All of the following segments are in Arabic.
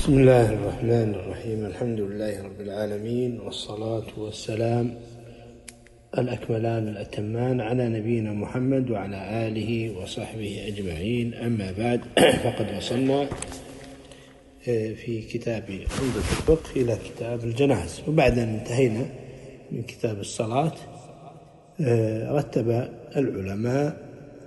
بسم الله الرحمن الرحيم. الحمد لله رب العالمين، والصلاة والسلام الأكملان الأتمان على نبينا محمد وعلى آله وصحبه أجمعين. أما بعد، فقد وصلنا في كتاب عمدة الفقه إلى كتاب الجنائز، وبعد أن انتهينا من كتاب الصلاة رتب العلماء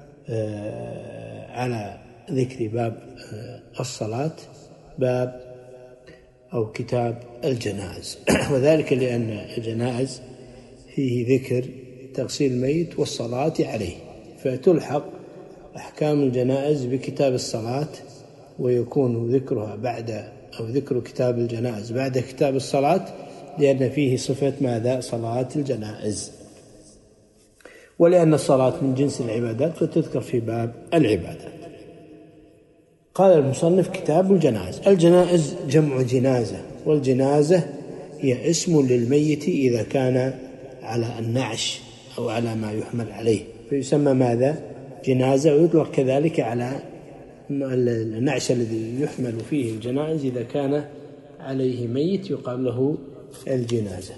على ذكر باب الصلاة باب أو كتاب الجنائز، وذلك لأن الجنائز فيه ذكر تغسيل الميت والصلاة عليه، فتلحق أحكام الجنائز بكتاب الصلاة، ويكون ذكرها بعد أو ذكر كتاب الجنائز بعد كتاب الصلاة، لأن فيه صفة ماذا؟ صلاة الجنائز، ولأن الصلاة من جنس العبادات فتذكر في باب العبادات. قال المصنف: كتاب الجنائز. الجنائز جمع جنازة، والجنازة هي اسم للميت إذا كان على النعش أو على ما يحمل عليه، فيسمى ماذا؟ جنازة. ويطلق كذلك على النعش الذي يحمل فيه الجنائز إذا كان عليه ميت يقال له الجنازة.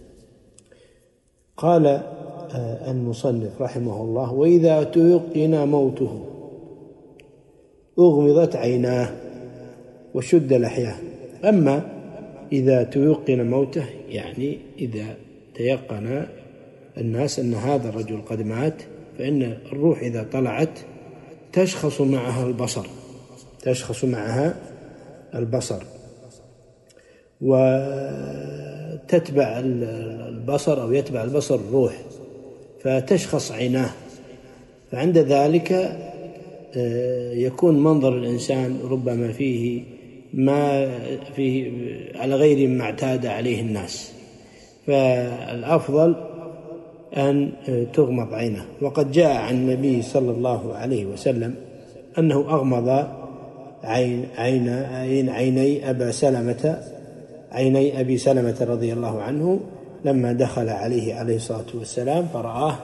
قال المصنف رحمه الله: وإذا تيقن موته أغمضت عيناه وشد لحياه. أما إذا تيقن موته يعني إذا تيقن الناس أن هذا الرجل قد مات، فإن الروح إذا طلعت تشخص معها البصر وتتبع البصر أو يتبع البصر الروح، فتشخص عيناه، فعند ذلك يكون منظر الإنسان ربما فيه ما فيه على غير ما اعتاد عليه الناس، فالأفضل أن تغمض عينه. وقد جاء عن النبي صلى الله عليه وسلم أنه أغمض عيني أبي سلمة رضي الله عنه لما دخل عليه الصلاة والسلام فرآه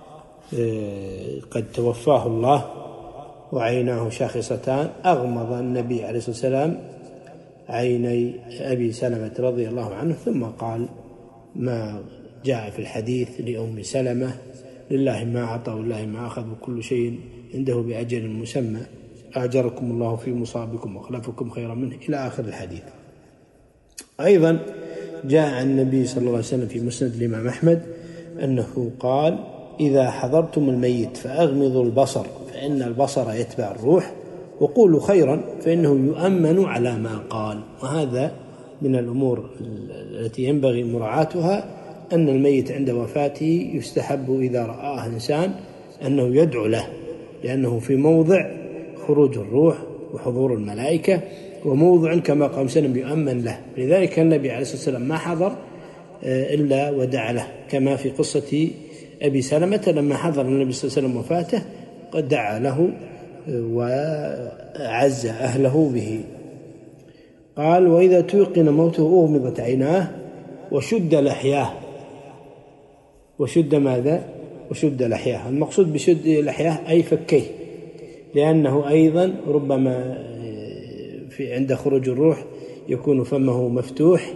قد توفاه الله وعيناه شاخصتان. أغمض النبي عليه الصلاة والسلام عيني أبي سلمة رضي الله عنه، ثم قال ما جاء في الحديث لأم سلمة: لله ما أعطى والله ما أخذ وكل شيء عنده بأجل مسمى، أجركم الله في مصابكم وأخلفكم خيرا منه، إلى آخر الحديث. أيضا جاء عن النبي صلى الله عليه وسلم في مسند الإمام أحمد أنه قال: إذا حضرتم الميت فأغمضوا البصر فإن البصر يتبع الروح، وقولوا خيرا فإنه يؤمن على ما قال. وهذا من الأمور التي ينبغي مراعاتها، أن الميت عند وفاته يستحب إذا رآه إنسان أنه يدعو له، لأنه في موضع خروج الروح وحضور الملائكة، وموضع كما قال سلم يؤمن له. لذلك النبي عليه الصلاة والسلام ما حضر إلا ودعا له، كما في قصة أبي سلمة لما حضر النبي صلى الله عليه وسلم وفاته قد دعا له وعز أهله به. قال: وإذا تيقن موته أغمضت عيناه وشد لحياه. وشد ماذا؟ وشد لحياه. المقصود بشد لحياه أي فكيه، لأنه أيضا ربما عند خروج الروح يكون فمه مفتوح،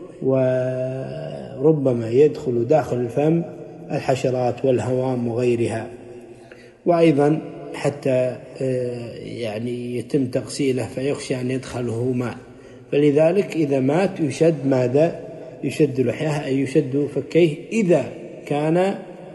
وربما يدخل داخل الفم الحشرات والهوام وغيرها، وأيضا حتى يعني يتم تغسيله فيخشى أن يدخله ماء، فلذلك إذا مات يشد ماذا؟ يشد لحياه أي يشد فكيه إذا كان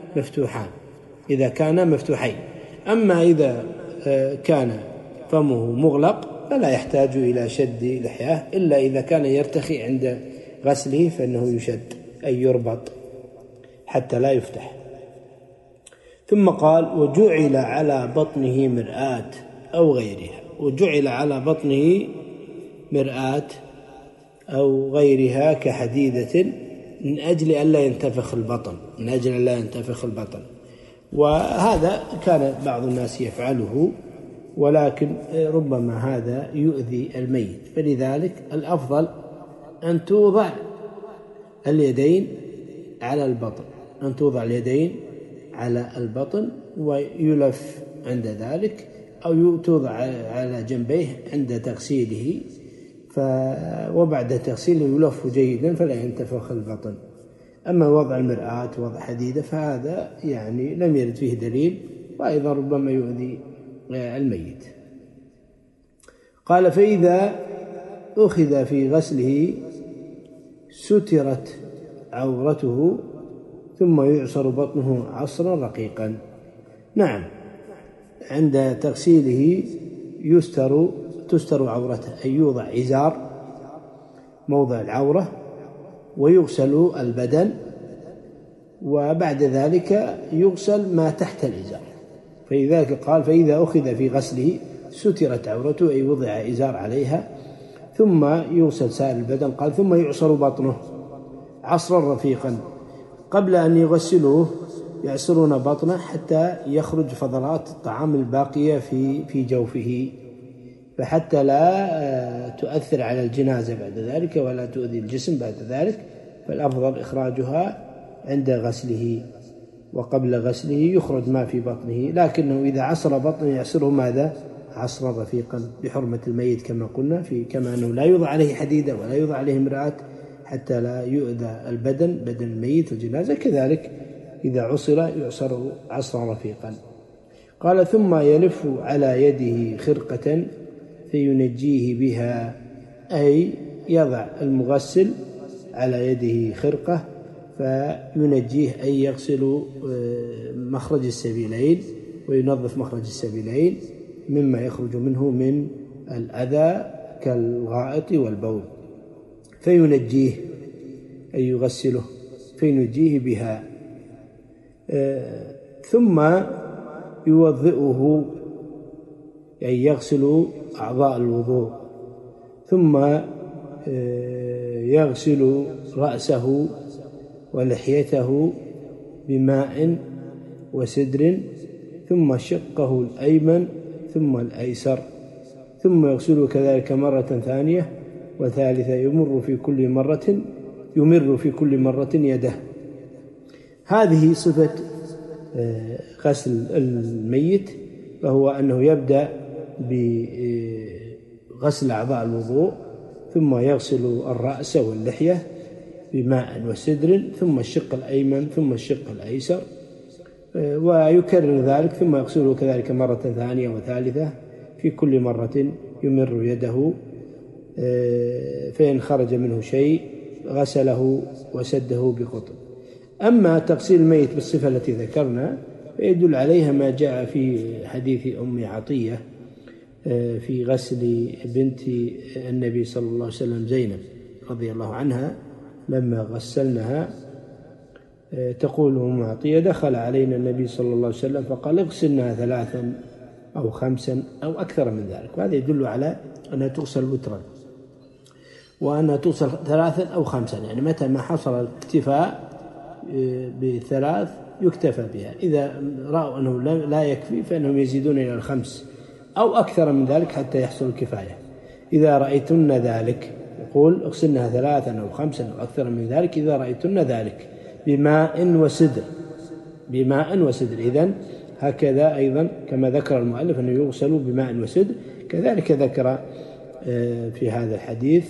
مفتوحين. أما إذا كان فمه مغلق فلا يحتاج إلى شد لحياه، إلا إذا كان يرتخي عند غسله فإنه يشد أي يربط حتى لا يفتح. ثم قال: وجعل على بطنه مرآة أو غيرها. وجعل على بطنه مرآة أو غيرها كحديدة من أجل أن لا ينتفخ البطن. وهذا كان بعض الناس يفعله، ولكن ربما هذا يؤذي الميت، فلذلك الأفضل أن توضع اليدين على البطن ويلف عند ذلك، أو توضع على جنبيه عند تغسيله وبعد تغسيله يلف جيدا فلا ينتفخ البطن. أما وضع المرآة وضع حديدة فهذا يعني لم يرد فيه دليل، وأيضا ربما يؤذي الميت. قال فإذا أخذ في غسله سترت عورته ثم يعصر بطنه عصرا رقيقا. نعم، عند تغسيله تستر عورته، أي يوضع إزار موضع العورة ويغسل البدن، وبعد ذلك يغسل ما تحت الإزار. فلذلك قال فإذا أخذ في غسله سترت عورته، أي وضع إزار عليها، ثم يغسل سائر البدن. قال ثم يعصر بطنه عصرا رفيقا. قبل أن يغسلوه يعصرون بطنه حتى يخرج فضلات الطعام الباقية في جوفه، فحتى لا تؤثر على الجنازة بعد ذلك ولا تؤذي الجسم بعد ذلك، فالأفضل إخراجها عند غسله، وقبل غسله يخرج ما في بطنه. لكنه إذا عصر بطنه يعصره ماذا؟ عصرا رفيقا، بحرمة الميت كما قلنا، كما أنه لا يوضع عليه حديدة ولا يوضع عليه مرآة حتى لا يؤذى بدن الميت الجنازة، كذلك إذا عصر يعصر عصرا رفيقا. قال ثم يلف على يده خرقة فينجيه بها، أي يضع المغسل على يده خرقة فينجيه، أي يغسل مخرج السبيلين وينظف مخرج السبيلين مما يخرج منه من الأذى كالغائط والبول، فينجيه أي يغسله فينجيه بها. ثم يوضئه أي يغسل أعضاء الوضوء، ثم يغسل رأسه ولحيته بماء وسدر، ثم شقه الأيمن ثم الأيسر، ثم يغسله كذلك مرة ثانية وثالثة، يمر في كل مرة يده. هذه صفة غسل الميت، فهو أنه يبدأ بغسل أعضاء الوضوء، ثم يغسل الرأس واللحية بماء وسدر، ثم الشق الأيمن ثم الشق الأيسر، ويكرر ذلك، ثم يغسله كذلك مرة ثانية وثالثة، في كل مرة يمر يده، فإن خرج منه شيء غسله وسده بقطن. أما تغسيل الميت بالصفة التي ذكرنا فيدل عليها ما جاء في حديث أم عطية في غسل بنت النبي صلى الله عليه وسلم زينب رضي الله عنها، لما غسلنها تقول أم عطية دخل علينا النبي صلى الله عليه وسلم فقال اغسلنا 3 أو 5 أو أكثر من ذلك، وهذا يدل على أنها تغسل وترا، وأنها تغسل 3 أو 5، يعني متى ما حصل الاكتفاء ب3 يكتفى بها. إذا رأوا أنه لا يكفي فإنهم يزيدون إلى 5 أو أكثر من ذلك حتى يحصل الكفاية. إذا رأيتن ذلك، يقول اغسلنها 3 أو 5 أو أكثر من ذلك، إذا رأيتن ذلك بماء وسدر. إذن هكذا أيضا كما ذكر المؤلف أنه يغسل بماء وسدر، كذلك ذكر في هذا الحديث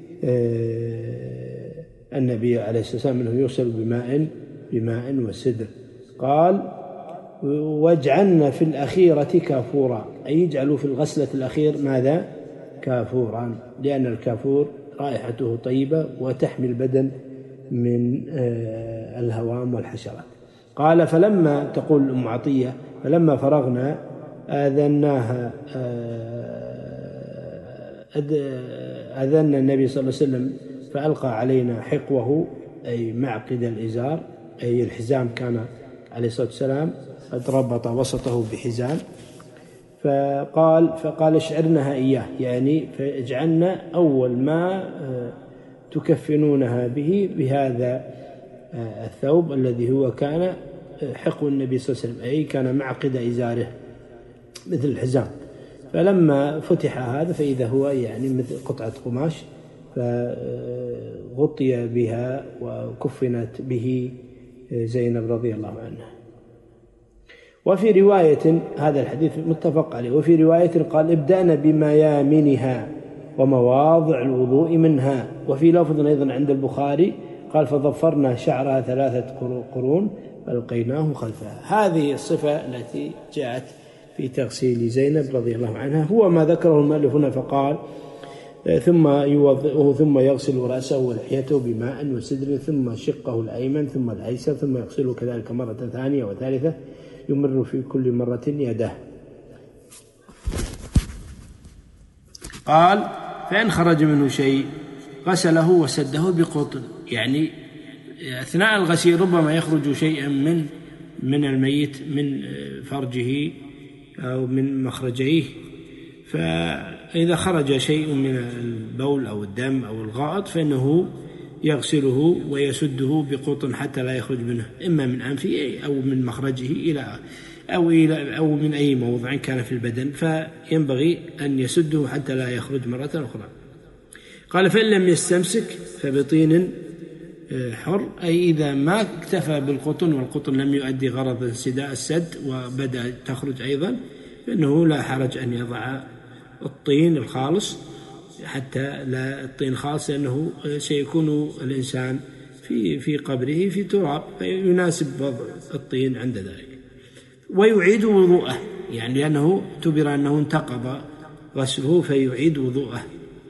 النبي عليه الصلاة والسلام أنه يغسل بماء وسدر. قال واجعلنا في الأخيرة كافورا، أي يجعلوا في الغسلة الأخير ماذا؟ كافورا، لأن الكافور رائحته طيبة وتحمي البدن من الهوام والحشرات. قال فلما تقول أم عطية فلما فرغنا أذن النبي صلى الله عليه وسلم فألقى علينا حقوه، أي معقد الإزار، أي الحزام، كان عليه الصلاة والسلام قد ربط وسطه بحزام، فقال اشعرنها إياه، يعني فاجعلنا أول ما تكفنونها بهذا الثوب الذي هو كان حقو النبي صلى الله عليه وسلم، أي كان معقد إزاره مثل الحزام. فلما فتح هذا فإذا هو يعني مثل قطعة قماش، فغطي بها وكفنت به زينب رضي الله عنها. وفي رواية، هذا الحديث متفق عليه، وفي رواية قال ابدأنا بميامنها، ومواضع الوضوء منها. وفي لفظ أيضا عند البخاري قال فضفرنا شعرها 3 قرون فألقيناه خلفها. هذه الصفة التي جاءت في تغسيل زينب رضي الله عنها هو ما ذكره المؤلف هنا، فقال ثم يغسل رأسه ولحيته بماء وسدر ثم شقه الأيمن ثم الأيسر ثم يغسله كذلك مرة ثانية وثالثة يمر في كل مرة يده. قال فإن خرج منه شيء غسله وسده بقطن، يعني أثناء الغسيل ربما يخرج شيئا من الميت من فرجه أو من مخرجيه، فإذا خرج شيء من البول أو الدم أو الغائط فإنه يغسله ويسده بقطن حتى لا يخرج منه إما من أنفه أو من مخرجه أو من أي موضع كان في البدن، فينبغي أن يسده حتى لا يخرج مرة أخرى. قال فإن لم يستمسك فبطين حر، أي إذا ما اكتفى بالقطن والقطن لم يؤدي غرض السد وبدأ تخرج أيضا فإنه لا حرج أن يضع الطين الخالص، حتى لا الطين خالص لأنه سيكون الإنسان في قبره في تراب فيناسب وضع الطين عند ذلك. ويعيد وضوءه، يعني لأنه اعتبر أنه انتقض غسله فيعيد وضوءه.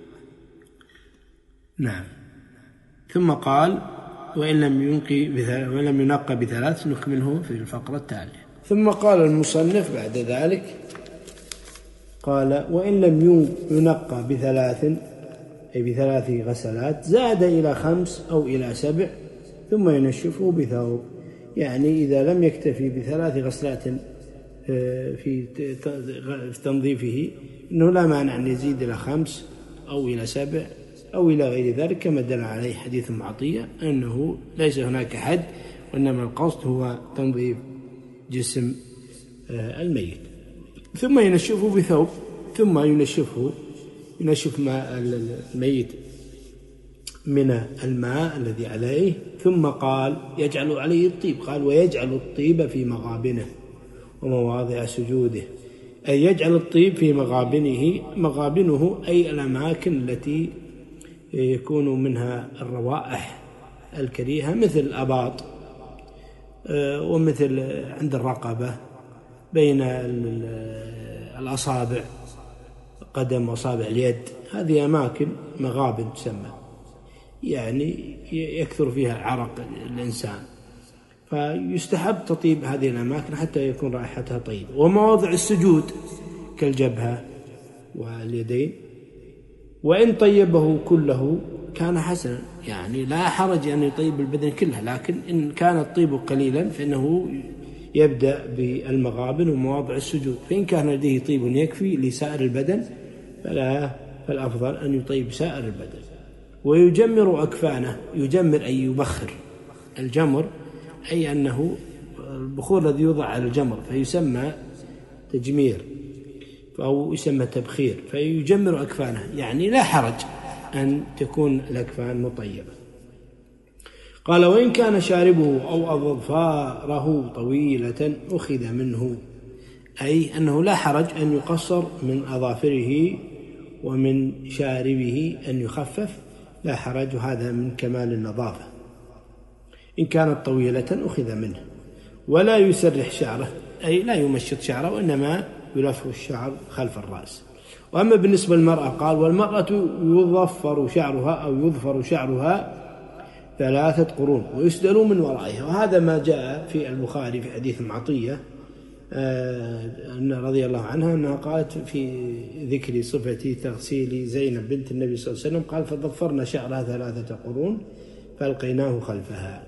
نعم. ثم قال وإن لم ينقى ب3 نكمله في الفقرة التالية. ثم قال المصنف بعد ذلك قال وإن لم ينقى ب3 أي ب3 غسلات زاد إلى 5 أو إلى 7 ثم ينشفه بثوب، يعني إذا لم يكتفي ب3 غسلات في تنظيفه إنه لا مانع أن يزيد إلى 5 أو إلى 7 أو إلى غير ذلك، كما دل عليه حديث معطية أنه ليس هناك حد وإنما القصد هو تنظيف جسم الميت. ثم ينشفه بثوب، ثم ينشف ماء الميت من الماء الذي عليه، ثم قال يجعل عليه الطيب، قال ويجعل الطيب في مغابنه ومواضع سجوده، أي يجعل الطيب في مغابنه أي الأماكن التي يكون منها الروائح الكريهة مثل الأباط ومثل عند الرقبة بين الأصابع قدم وأصابع اليد، هذه أماكن مغابن تسمى، يعني يكثر فيها عرق الإنسان، فيستحب تطيب هذه الأماكن حتى يكون رائحتها طيبة. ومواضع السجود كالجبهة واليدين، وإن طيبه كله كان حسنا، يعني لا حرج أن يطيب البدن كلها، لكن إن كان الطيب قليلا فإنه يبدأ بالمغابن ومواضع السجود، فإن كان لديه طيب يكفي لسائر البدن فالأفضل أن يطيب سائر البدن. ويجمر أكفانه، يجمر أي يبخر، الجمر أي أنه البخور الذي يوضع على الجمر فيسمى تجمير أو يسمى تبخير، فيجمر أكفانه، يعني لا حرج أن تكون الأكفان مطيبة. قال وإن كان شاربه أو أظفاره طويلة أخذ منه، أي أنه لا حرج أن يقصر من أظافره ومن شاربه أن يخفف، لا حرج، هذا من كمال النظافة. إن كانت طويلة أخذ منه. ولا يسرح شعره، أي لا يمشط شعره وإنما يلف الشعر خلف الرأس. وأما بالنسبة للمرأة قال والمرأة يظفر شعرها 3 قرون ويسدل من ورائها، وهذا ما جاء في البخاري في حديث معطية أن رضي الله عنها أنها قالت في ذكر صفة تغسيل زينب بنت النبي صلى الله عليه وسلم قال فضفرنا شعرها 3 قرون فألقيناه خلفها.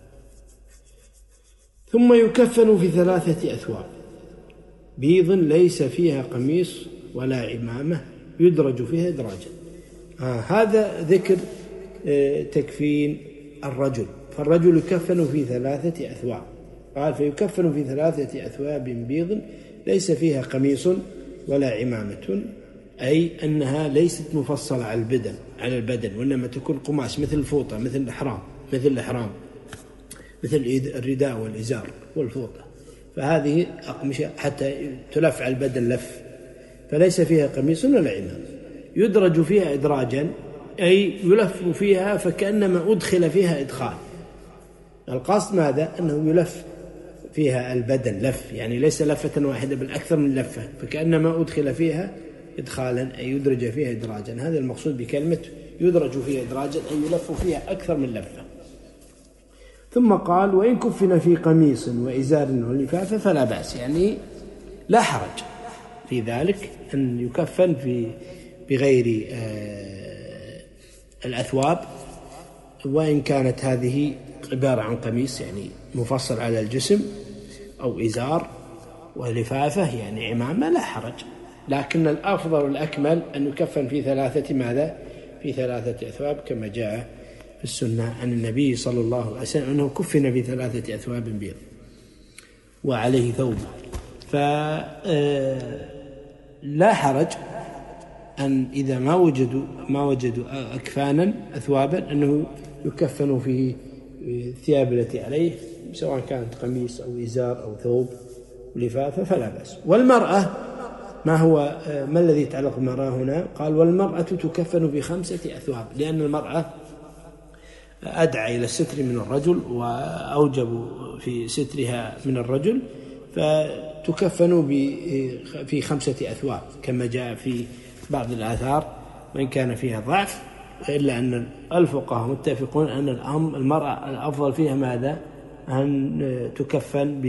ثم يكفن في 3 أثواب بيض ليس فيها قميص ولا عمامة يدرج فيها إدراجا. هذا ذكر تكفين الرجل، فالرجل يكفن في 3 أثواب، قال فيكفن في 3 أثواب بيض ليس فيها قميص ولا عمامة، أي أنها ليست مفصلة على البدن وإنما تكون قماش مثل الفوطة مثل الإحرام مثل الرداء والإزار والفوطة، فهذه أقمشة حتى تلف على البدن لف، فليس فيها قميص ولا عمامة. يدرج فيها إدراجا أي يلف فيها فكأنما أدخل فيها إدخال. القصد ماذا؟ أنه يلف فيها البدن لف، يعني ليس لفة واحدة بل أكثر من لفة، فكأنما أدخل فيها إدخالا أي يدرج فيها إدراجا. هذا المقصود بكلمة يدرج فيها إدراجا أي يلف فيها أكثر من لفة. ثم قال وإن كفن في قميص وإزار ولفافة فلا بأس، يعني لا حرج في ذلك أن يكفن بغير الأثواب، وإن كانت هذه عبارة عن قميص يعني مفصل على الجسم أو إزار ولفافة يعني عمامة لا حرج، لكن الأفضل والأكمل أن يكفن في ثلاثة ماذا؟ في ثلاثة أثواب كما جاء في السنة عن النبي صلى الله عليه وسلم أنه كفن في ثلاثة أثواب بيض وعليه ثوب. فلا حرج أن إذا ما وجدوا أكفانا أثوابا أنه يكفن في الثياب التي عليه سواء كانت قميص أو إزار أو ثوب لفافة فلا بأس. والمرأة ما الذي يتعلق بالمرأة هنا؟ قال والمرأة تكفن بخمسة أثواب، لأن المرأة أدعى إلى الستر من الرجل وأوجب في سترها من الرجل، فتكفن في خمسة أثواب كما جاء في بعض الآثار وإن كان فيها ضعف، إلا أن الفقهاء متفقون أن المرأة الأفضل فيها ماذا؟ أن تكفن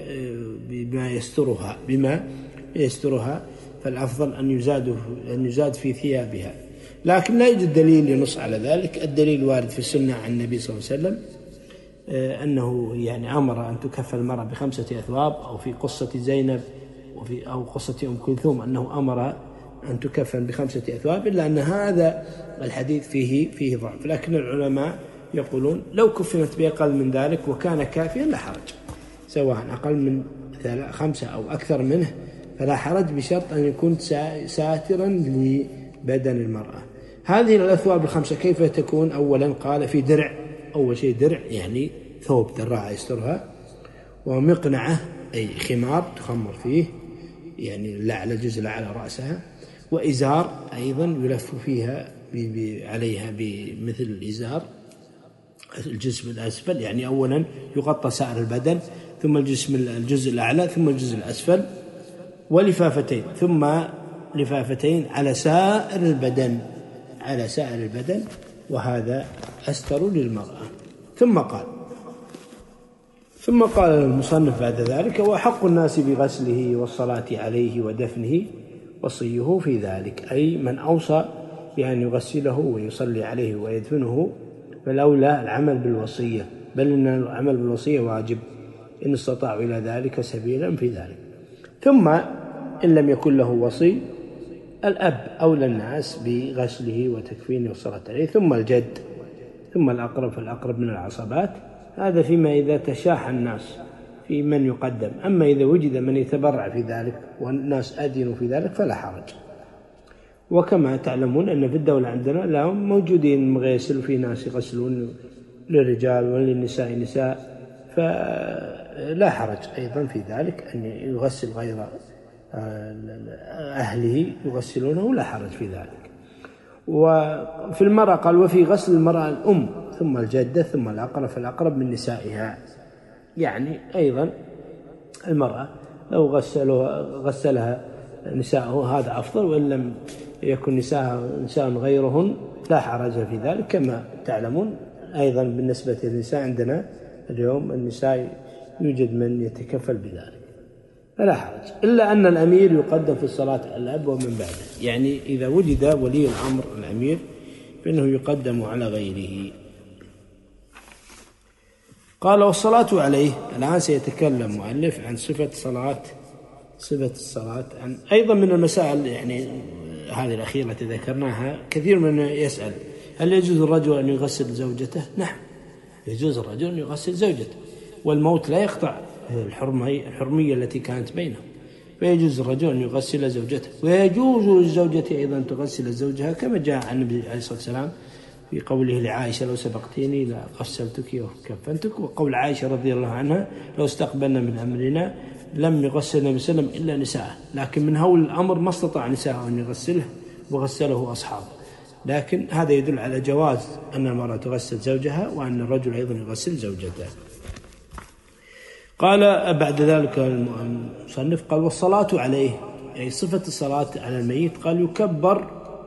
بما يسترها، فالأفضل أن يزاد في ثيابها، لكن لا يوجد دليل ينص على ذلك. الدليل وارد في السنة عن النبي صلى الله عليه وسلم أنه يعني أمر أن تكفن المرأة بخمسة أثواب، أو في قصة زينب أو قصة أم كلثوم أنه أمر أن تكفن بخمسة أثواب، إلا أن هذا الحديث فيه ضعف، لكن العلماء يقولون لو كفنت بأقل من ذلك وكان كافيا لا حرج، سواء أقل من 5 أو أكثر منه فلا حرج، بشرط أن يكون ساترا لبدن المرأة. هذه الأثواب الخمسة كيف تكون؟ أولا قال في درع، أول شيء درع يعني ثوب ذراع يسترها، ومقنعة أي خمار تخمر فيه يعني الأعلى الجزء الأعلى رأسها، وإزار أيضا يلف فيها عليها بمثل الإزار الجسم الأسفل، يعني أولا يغطى سائر البدن ثم الجزء الأعلى ثم الجزء الأسفل، ولفافتين ثم لفافتين على سائر البدن وهذا أستر للمرأة. ثم قال المصنف بعد ذلك وحق الناس بغسله والصلاة عليه ودفنه وصيه في ذلك، أي من أوصى بأن يغسله ويصلي عليه ويدفنه فالأولى العمل بالوصية، بل إن العمل بالوصية واجب إن استطاعوا إلى ذلك سبيلا في ذلك. ثم إن لم يكن له وصي الأب أولى الناس بغسله وتكفينه والصلاة عليه، ثم الجد، ثم الأقرب فالأقرب من العصبات. هذا فيما إذا تشاح الناس في من يقدم، أما إذا وجد من يتبرع في ذلك والناس أدينوا في ذلك فلا حرج. وكما تعلمون أن في الدولة عندنا لهم موجودين مغيسل، في ناس يغسلون للرجال وللنساء نساء، فلا حرج أيضا في ذلك أن يغسل غير أهله يغسلونه، لا حرج في ذلك. وفي المرأة قال وفي غسل المرأة الأم ثم الجدة ثم الأقرب فالأقرب من نسائها، يعني أيضا المرأة لو غسلها نساءه هذا أفضل، وإن لم يكن نساء غيرهن لا حرج في ذلك. كما تعلمون أيضا بالنسبة للنساء عندنا اليوم النساء يوجد من يتكفل بذلك فلا حرج، إلا أن الأمير يقدم في الصلاة على الأب ومن بعده، يعني إذا وجد ولي الأمر الأمير فإنه يقدم على غيره. قال والصلاة عليه. الآن سيتكلم مؤلف عن صفة الصلاة عن أيضا من المسائل، يعني هذه الأخيرة التي ذكرناها كثير من يسأل هل يجوز الرجل أن يغسل زوجته؟ نعم يجوز الرجل أن يغسل زوجته، والموت لا يقطع الحرمية التي كانت بينهم، فيجوز الرجل أن يغسل زوجته، ويجوز للزوجة أيضا تغسل زوجها، كما جاء عن النبي عليه الصلاة والسلام في قوله لعائشة لو سبقتيني لغسلتك وكفنتك، وقول عائشة رضي الله عنها لو استقبلنا من أمرنا لم يغسل النبي صلى الله عليه وسلم إلا نساءه، لكن من هول الأمر ما استطاع نساءه أن يغسله وغسله أصحابه. لكن هذا يدل على جواز أن المرأة تغسل زوجها وأن الرجل أيضا يغسل زوجته. قال بعد ذلك المصنف قال والصلاة عليه، يعني صفة الصلاة على الميت، قال يكبر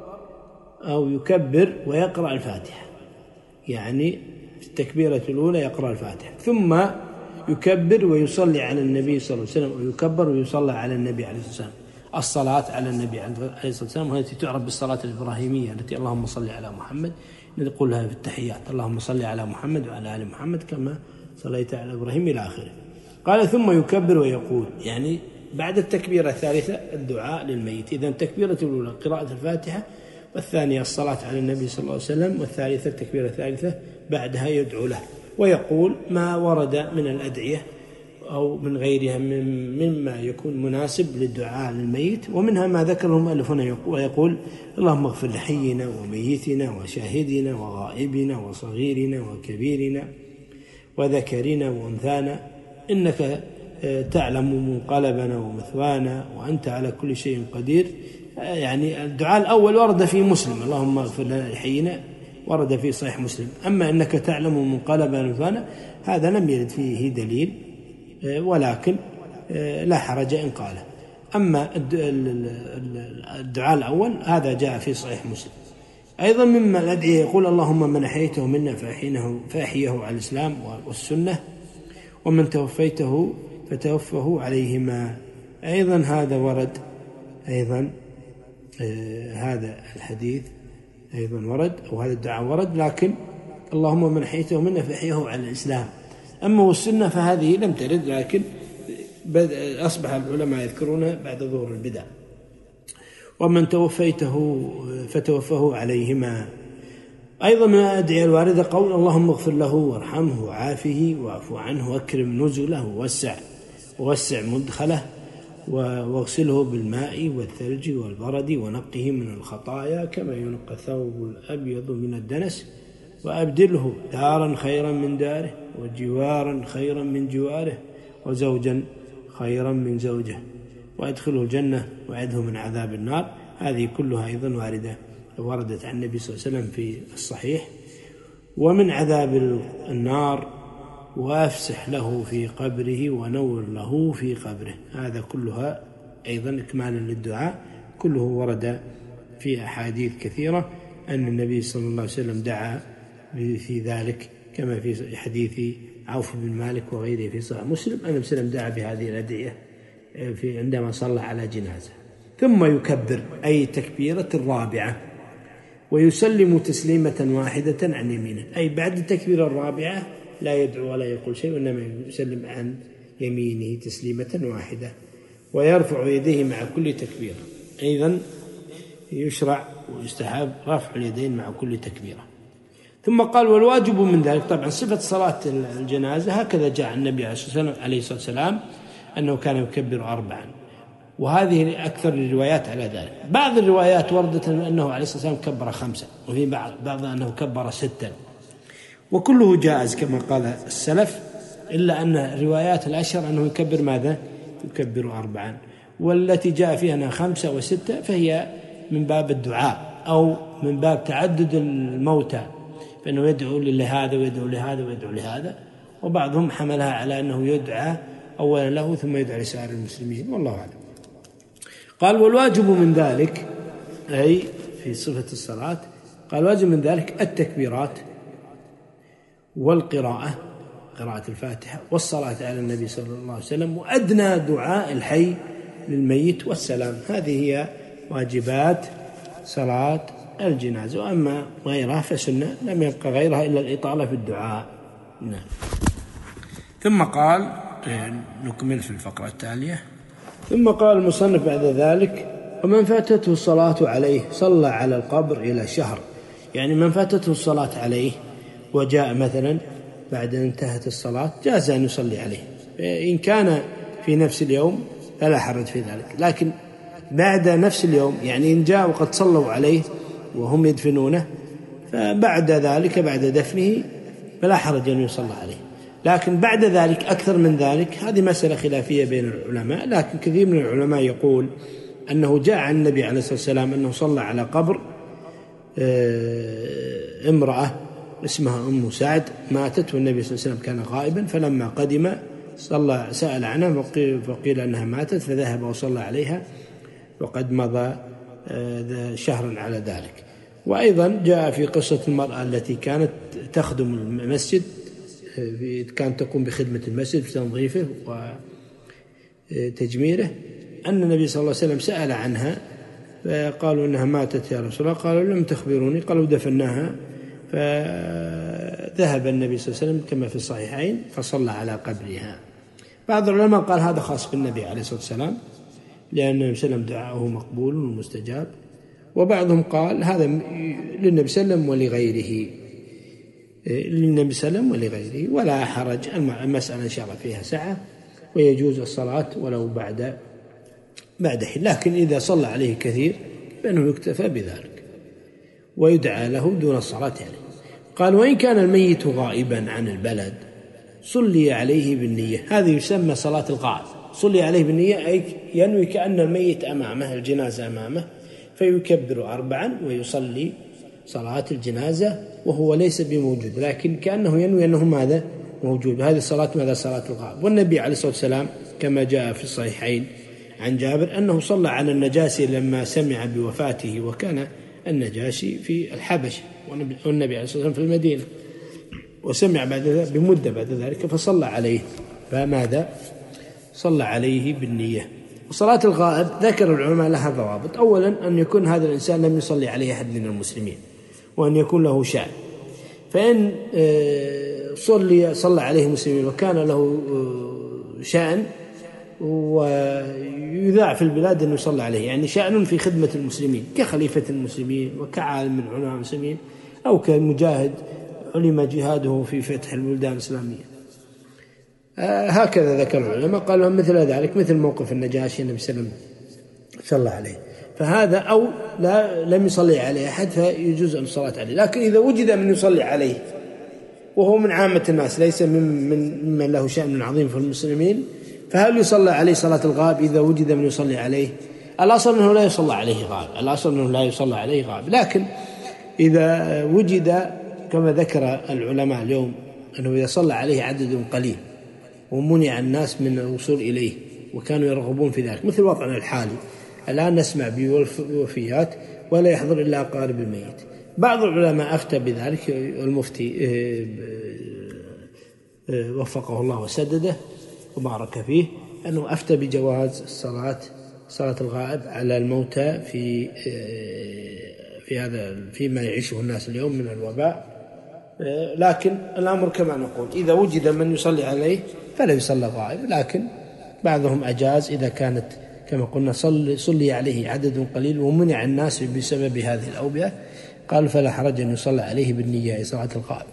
أو يكبر ويقرأ الفاتحة، يعني في التكبيرة الأولى يقرأ الفاتحة ثم يكبر ويصلي على النبي صلى الله عليه وسلم، ويكبر ويصلى على النبي عليه الصلاة والسلام. الصلاة على النبي عليه الصلاة والسلام والتي تعرف بالصلاة الإبراهيمية التي اللهم صل على محمد، نقولها في التحيات اللهم صل على محمد وعلى آل محمد كما صليت على إبراهيم إلى آخره. قال ثم يكبر ويقول، يعني بعد التكبيرة الثالثة الدعاء للميت. إذن التكبيرة الأولى قراءة الفاتحة، والثانية الصلاة على النبي صلى الله عليه وسلم، والثالثة التكبيرة الثالثة بعدها يدعو له ويقول ما ورد من الأدعية أو من غيرها مما يكون مناسب للدعاء للميت، ومنها ما ذكره المؤلف هنا ويقول اللهم اغفر لحينا وميتنا وشاهدنا وغائبنا وصغيرنا وكبيرنا وذكرنا وأنثانا إنك تعلم منقلبنا ومثوانا وأنت على كل شيء قدير. يعني الدعاء الأول ورد في مسلم اللهم اغفر لنا لحينا، ورد في صحيح مسلم. أما إنك تعلم منقلبنا ومثوانا هذا لم يرد فيه دليل، ولكن لا حرج إن قاله. أما الدعاء الأول هذا جاء في صحيح مسلم. أيضا مما الأدعية يقول اللهم من أحييته منا فأحيه على الإسلام والسنة، ومن توفيته فتوفه عليهما. أيضا هذا ورد، أيضا هذا الحديث أيضا ورد، أو هذا الدعاء ورد، لكن اللهم من أحييته منا فأحيه على الإسلام. أما والسنة فهذه لم ترد، لكن أصبح العلماء يذكرونها بعد ظهور البدع. ومن توفيته فتوفه عليهما. أيضا من الأدعية الواردة قول اللهم اغفر له وارحمه وعافه واعف عنه واكرم نزله ووسع مدخله واغسله بالماء والثلج والبرد ونقه من الخطايا كما ينقى الثوب الأبيض من الدنس، وأبدله دارا خيرا من داره وجوارا خيرا من جواره وزوجا خيرا من زوجه وأدخله الجنة وأعده من عذاب النار. هذه كلها أيضا وردت عن النبي صلى الله عليه وسلم في الصحيح. ومن عذاب النار وأفسح له في قبره ونور له في قبره. هذا كلها أيضا إكمالا للدعاء، كله ورد في أحاديث كثيرة أن النبي صلى الله عليه وسلم دعا في ذلك، كما في حديث عوف بن مالك وغيره في صحيح مسلم أن النبي صلى الله عليه وسلم دعا بهذه الأدعية عندما صلى على جنازة. ثم يكبر أي تكبيرة الرابعة ويسلم تسليمة واحدة عن يمينه، أي بعد التكبيرة الرابعة لا يدعو ولا يقول شيء، وإنما يسلم عن يمينه تسليمة واحدة، ويرفع يديه مع كل تكبيرة. أيضا يشرع ويستحب رفع اليدين مع كل تكبيرة. ثم قال والواجب من ذلك، طبعا صفة صلاة الجنازة هكذا جاء النبي عليه الصلاة والسلام أنه كان يكبر 4، وهذه أكثر الروايات على ذلك. بعض الروايات وردت أنه عليه الصلاة والسلام كبر 5، وفي بعض أنه كبر 6، وكله جائز كما قال السلف، إلا أن الروايات الأشهر أنه يكبر ماذا؟ يكبر 4، والتي جاء فيها أنها 5 و6 فهي من باب الدعاء أو من باب تعدد الموتى، فإنه يدعو لهذا ويدعو لهذا ويدعو لهذا، وبعضهم حملها على أنه يدعى أولا له ثم يدعى لسائر المسلمين، والله أعلم. قال والواجب من ذلك، أي في صفة الصلاة، قال واجب من ذلك التكبيرات والقراءة، قراءة الفاتحة والصلاة على النبي صلى الله عليه وسلم، وأدنى دعاء الحي للميت والسلام. هذه هي واجبات صلاة الجنازة، وأما غيرها فسنة لم يبقى غيرها إلا الإطالة في الدعاء. نعم. ثم قال نكمل في الفقرة التالية. ثم قال المصنف بعد ذلك ومن فاتته الصلاة عليه صلى على القبر إلى شهر، يعني من فاتته الصلاة عليه وجاء مثلا بعد أن انتهت الصلاة جاز أن يصلي عليه، إن كان في نفس اليوم فلا حرج في ذلك، لكن بعد نفس اليوم يعني إن جاء وقد صلوا عليه وهم يدفنونه فبعد ذلك بعد دفنه فلا حرج أن يصلى عليه. لكن بعد ذلك أكثر من ذلك هذه مسألة خلافية بين العلماء، لكن كثير من العلماء يقول أنه جاء عن النبي عليه الصلاة والسلام أنه صلى على قبر امرأة اسمها أم سعد ماتت، والنبي صلى الله عليه وسلم كان غائبا، فلما قدم سأل عنها فقيل أنها ماتت، فذهب وصلى عليها، وقد مضى شهر على ذلك. وأيضا جاء في قصة المرأة التي كانت تخدم المسجد، كانت تقوم بخدمة المسجد في تنظيفه وتجميره، أن النبي صلى الله عليه وسلم سأل عنها فقالوا إنها ماتت يا رسول الله، قالوا لم تخبروني، قالوا دفناها. فذهب النبي صلى الله عليه وسلم كما في الصحيحين فصلى على قبرها. بعض العلماء قال هذا خاص بالنبي عليه الصلاة والسلام لأن النبي صلى الله عليه وسلم دعاءه مقبول ومستجاب، وبعضهم قال هذا للنبي صلى الله عليه وسلم ولغيره، للنبي صلى الله عليه وسلم ولغيره، ولا حرج، المسألة إن شاء الله فيها سعة، ويجوز الصلاة ولو بعد حين، لكن إذا صلى عليه كثير فإنه يكتفى بذلك ويدعى له دون الصلاة عليه. قال وإن كان الميت غائبا عن البلد صلي عليه بالنية، هذه يسمى صلاة الغائب، صلي عليه بالنية أي ينوي كأن الميت أمامه، الجنازة أمامه، فيكبر 4 ويصلي صلاة الجنازة وهو ليس بموجود، لكن كأنه ينوي أنه ماذا موجود. هذه الصلاة ماذا؟ صلاة الغائب. والنبي عليه الصلاة والسلام كما جاء في الصحيحين عن جابر أنه صلى على النجاشي لما سمع بوفاته، وكان النجاشي في الحبش والنبي عليه الصلاة والسلام في المدينة، وسمع بمدة بعد ذلك فصلى عليه، فماذا؟ صلى عليه بالنية. وصلاة الغائب ذكر العلماء لها ضوابط. أولا أن يكون هذا الإنسان لم يصلي عليه أحد من المسلمين، وأن يكون له شأن، فإن صلى عليه المسلمين وكان له شأن ويذاع في البلاد أن يصلى عليه، يعني شأن في خدمة المسلمين كخليفة المسلمين وكعالم من علماء المسلمين أو كمجاهد علم جهاده في فتح البلدان الإسلامية، هكذا ذكر العلماء. قالوا مثل ذلك مثل موقف النجاشي النبي صلى الله عليه وسلم صلى عليه، فهذا أو لم يصلي عليه أحد فيجوز أن الصلاة عليه. لكن إذا وجد من يصلي عليه وهو من عامة الناس ليس ممن له شأن عظيم في المسلمين، فهل يصلى عليه صلاة الغائب إذا وجد من يصلي عليه؟ الأصل أنه لا يصلى عليه غائب، الأصل أنه لا يصلى عليه غائب. لكن إذا وجد كما ذكر العلماء اليوم أنه إذا صلى عليه عدد قليل ومنع الناس من الوصول إليه وكانوا يرغبون في ذلك، مثل وضعنا الحالي الآن نسمع بوفيات ولا يحضر إلا أقارب الميت، بعض العلماء أفتى بذلك، المفتي وفقه الله وسدده وبارك فيه، أنه أفتى بجواز صلاة الغائب على الموتى في هذا فيما يعيشه الناس اليوم من الوباء. لكن الأمر كما نقول إذا وجد من يصلي عليه فلا يصلى غائب، لكن بعضهم أجاز إذا كانت كما قلنا صلي عليه عدد قليل ومنع الناس بسبب هذه الأوبئة، قال فلا حرج أن يصلى عليه بالنية صلاة الغائب.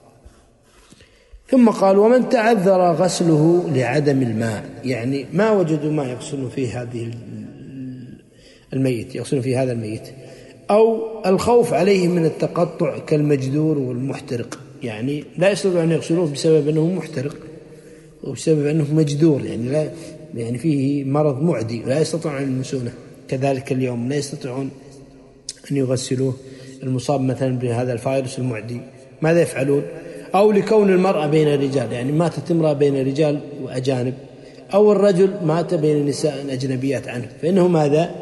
ثم قال ومن تعذر غسله لعدم الماء، يعني ما وجدوا ما يغسلون فيه هذه الميت، يغسلون فيه هذا الميت، أو الخوف عليه من التقطع كالمجذور والمحترق، يعني لا يستطيعون أن يغسلوه بسبب أنه محترق وبسبب أنه مجذور، يعني فيه مرض معدي لا يستطيعون أن يلمسونه. كذلك اليوم لا يستطيعون أن يغسلوه المصاب مثلا بهذا الفيروس المعدي، ماذا يفعلون؟ أو لكون المرأة بين الرجال، يعني ماتت امرأة بين رجال وأجانب، أو الرجل مات بين نساء أجنبيات عنه، فإنه ماذا؟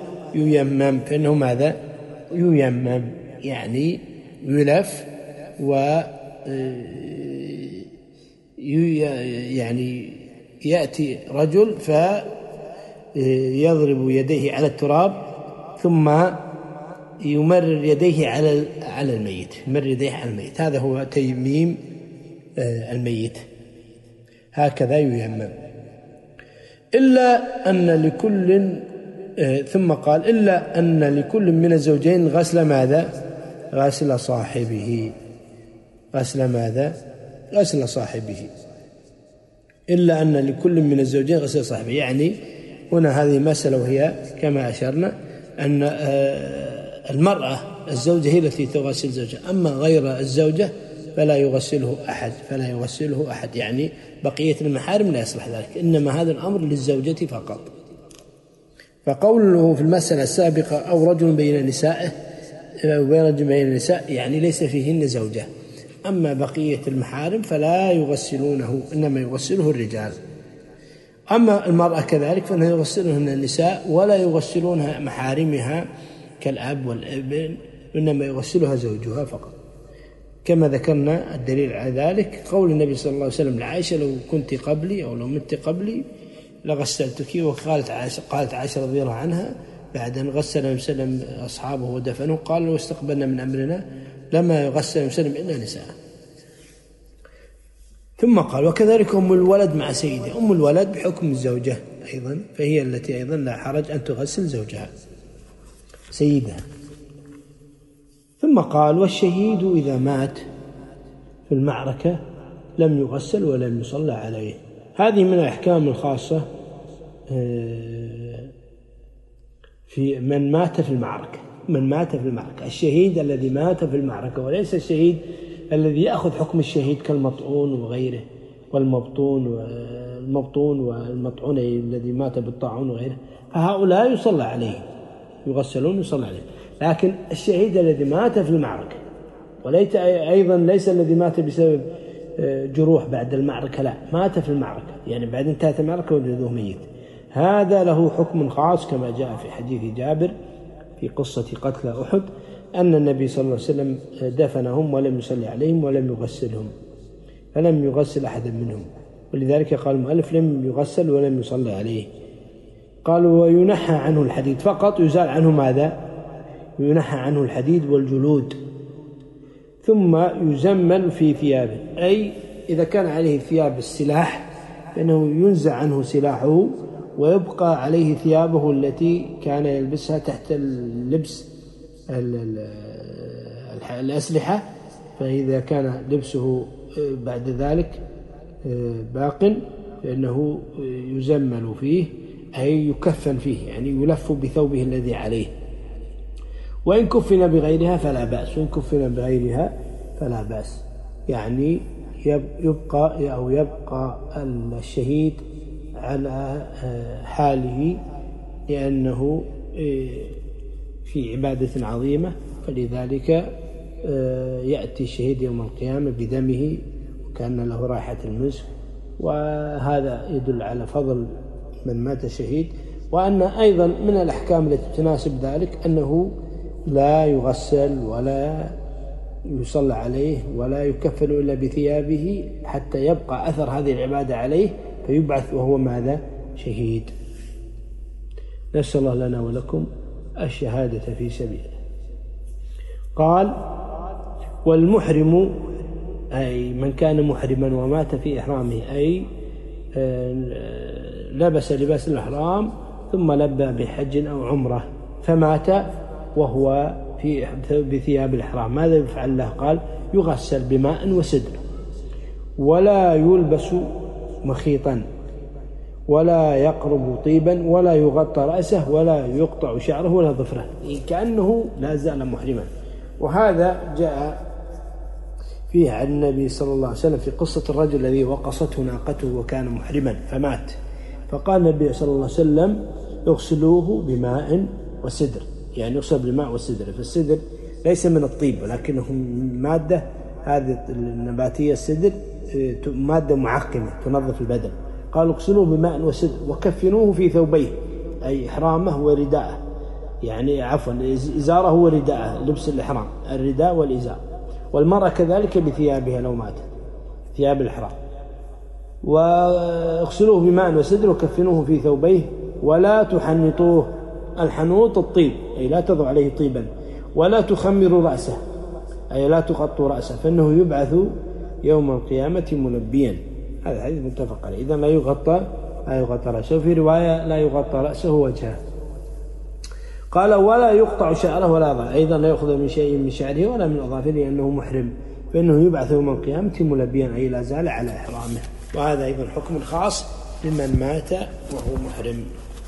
ييمم، يعني يلف يعني يأتي رجل فيضرب يديه على التراب ثم يمرر يديه على الميت، هذا هو تيميم الميت، هكذا ييمم. إلا أن لكل ثم قال إلا أن لكل من الزوجين غسل ماذا؟ غسل صاحبه، إلا أن لكل من الزوجين غسل صاحبه، يعني هنا هذه مسألة، وهي كما أشرنا أن المرأة الزوجة هي التي تغسل زوجها، أما غير الزوجة فلا يغسله أحد، يعني بقية المحارم لا يصلح ذلك، إنما هذا الأمر للزوجة فقط. فقوله في المسألة السابقة أو رجل بين نسائه يعني ليس فيهن زوجة. أما بقية المحارم فلا يغسلونه، إنما يغسله الرجال. أما المرأة كذلك فإنها يغسلهن النساء ولا يغسلونها محارمها كالأب والابن، إنما يغسلها زوجها فقط. كما ذكرنا الدليل على ذلك قول النبي صلى الله عليه وسلم لعائشة: لو كنت قبلي أو لو مت قبلي لغسلتك. قالت عائشة رضي الله عنها بعد أن غسل النبي صلى الله عليه وسلم أصحابه ودفنه قال: لو استقبلنا من أمرنا لما يغسل النبي صلى الله عليه وسلم إلا نساء. ثم قال: وكذلك أم الولد مع سيدها. أم الولد بحكم الزوجة أيضا، فهي التي أيضا لا حرج أن تغسل زوجها سيدها. ثم قال: والشهيد إذا مات في المعركة لم يغسل ولم يصلى عليه. هذه من الأحكام الخاصة في من مات في المعركة. الشهيد الذي مات في المعركة، وليس الشهيد الذي يأخذ حكم الشهيد كالمطعون وغيره، والمبطون والمطعون الذي مات بالطاعون وغيره، فهؤلاء يصلى عليهم، يغسلون يصلى عليهم. لكن الشهيد الذي مات في المعركة، وليس أيضا ليس الذي مات بسبب جروح بعد المعركة، لا، مات في المعركة يعني بعد انتهت المعركة وجدوه ميت، هذا له حكم خاص كما جاء في حديث جابر في قصة قتل أحد أن النبي صلى الله عليه وسلم دفنهم ولم يصلي عليهم ولم يغسلهم، فلم يغسل أحدا منهم، ولذلك قال المؤلف: لم يغسل ولم يصلي عليه. قالوا: وينحى عنه الحديد فقط، يزال عنه ماذا؟ ينحى عنه الحديد والجلود، ثم يزمل في ثيابه، أي إذا كان عليه ثياب السلاح فإنه ينزع عنه سلاحه ويبقى عليه ثيابه التي كان يلبسها تحت اللبس الأسلحة، فإذا كان لبسه بعد ذلك باق فإنه يزمل فيه، أي يكفن فيه، يعني يلف بثوبه الذي عليه. وإن كفن بغيرها فلا بأس، يعني يبقى الشهيد على حاله، لأنه في عبادة عظيمة، فلذلك يأتي الشهيد يوم القيامة بدمه وكأن له رائحة المسك، وهذا يدل على فضل من مات شهيد. وأن أيضا من الأحكام التي تناسب ذلك أنه لا يغسل ولا يصلى عليه ولا يكفن إلا بثيابه حتى يبقى أثر هذه العبادة عليه، فيبعث وهو ماذا؟ شهيد. نسأل الله لنا ولكم الشهادة في سبيله. قال: والمحرم أي من كان محرما ومات في إحرامه، أي لبس لباس الإحرام ثم لبى بحج أو عمرة فمات وهو بثياب الإحرام، ماذا يفعل له؟ قال: يغسل بماء وسدر، ولا يلبس مخيطا، ولا يقرب طيبا، ولا يغطى رأسه، ولا يقطع شعره ولا ظفره، كأنه لا زال محرما. وهذا جاء فيه عن النبي صلى الله عليه وسلم في قصة الرجل الذي وقصته ناقته وكان محرما فمات، فقال النبي صلى الله عليه وسلم: يغسلوه بماء وسدر، يعني يغسل بالماء والسدر. فالسدر ليس من الطيب ولكنه مادة، هذه النباتية السدر مادة معقمة تنظف البدن. قالوا: اغسلوه بماء وسدر وكفنوه في ثوبيه، أي إحرامه ورداءه، يعني عفوا إزاره ورداءه، لبس الإحرام، الرداء والإزار. والمرأة كذلك بثيابها لو ماتت، ثياب الإحرام. واغسلوه بماء وسدر وكفنوه في ثوبيه، ولا تحنطوه، الحنوط الطيب، أي لا تضع عليه طيبا، ولا تخمروا رأسه، أي لا تغطوا رأسه، فإنه يبعث يوم القيامة ملبيا. هذا حديث متفق عليه. إذا لا يغطى رأسه، في رواية لا يغطى رأسه وجهه. قال: ولا يقطع شعره ولا ضع، أيضا لا يأخذ من شيء من شعره ولا من أظافره لأنه محرم، فإنه يبعث يوم القيامة ملبيا، أي لا زال على إحرامه. وهذا أيضا حكم خاص لمن مات وهو محرم.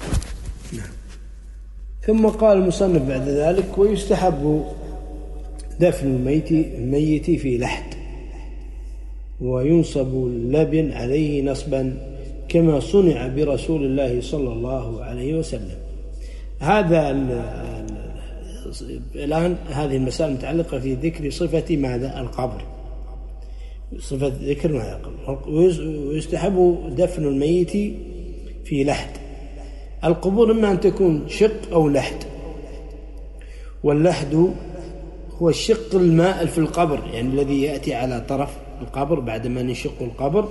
ثم قال المصنف بعد ذلك: ويستحب دفن الميت في لحد، وينصب اللبن عليه نصبا كما صنع برسول الله صلى الله عليه وسلم. هذا الآن هذه المسائل متعلقة في ذكر صفة ماذا؟ القبر، صفة ذكر ماذا؟ القبر. ويستحب دفن الميت في لحد. القبور إما أن تكون شق أو لحد، واللحد هو الشق المائل في القبر، يعني الذي يأتي على طرف القبر بعد ما نشق القبر،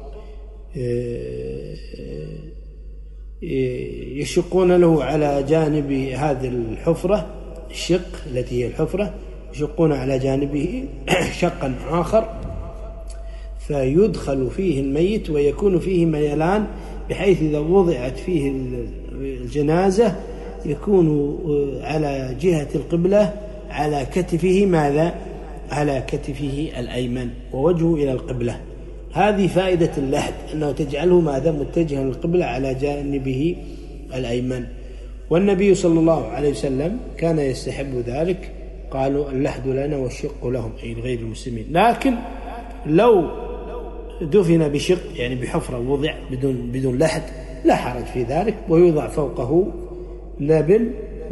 يشقون له على جانب هذه الحفرة، الشق التي هي الحفرة، يشقون على جانبه شقا آخر فيدخل فيه الميت ويكون فيه ميلان، بحيث إذا وضعت فيه الجنازة يكون على جهة القبلة على كتفه ماذا؟ على كتفه الأيمن ووجهه إلى القبلة. هذه فائدة اللحد، أنه تجعله ماذا؟ متجها للقبلة على جانبه الأيمن. والنبي صلى الله عليه وسلم كان يستحب ذلك، قالوا اللحد لنا والشق لهم، أي غير المسلمين. لكن لو دفن بشق، يعني بحفرة وضع بدون لحد، لا حرج في ذلك، ويوضع فوقه لبن.